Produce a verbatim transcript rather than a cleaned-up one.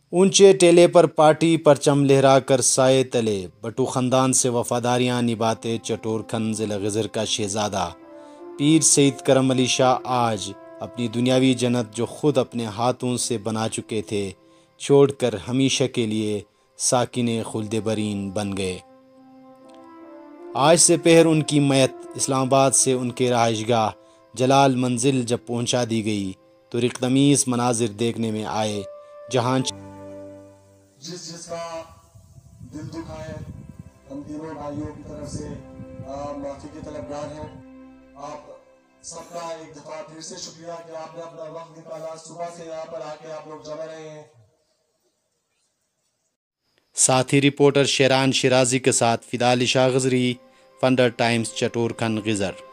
ऊंचे टेले पर पार्टी परचम लहरा कर साए तले बटू ख़ानदान से वफादारियां निभाते चटोर खन ज़िला ग़िज़र का शहज़ादा पीर सईद करम अली शाह आज अपनी दुनियावी जन्नत जो ख़ुद अपने हाथों से बना चुके थे छोड़कर हमेशा के लिए साकिन खुल्द बरीन बन गए। आज से पहर उनकी मैयत इस्लामाबाद से उनके रहायशगाह जलाल मंजिल जब पहुंचा दी गई तो रिक़तमीज़ मनाजिर देखने में आए जहां जिस जिसका दिल दुखा है हम तीनों भाइयों की तरफ से माफ़ी के तलबगार हैं। आप सबका एक दफ़ा फिर से शुक्रिया कि आपने अपना वक्त निकाला, सुबह से यहाँ पर आके आप लोग जमा रहे हैं। साथी रिपोर्टर शेरान शिराजी के साथ फिदा अली शाह ग़ज़री, फंडर टाइम्स, चटोर खन ग़िज़र।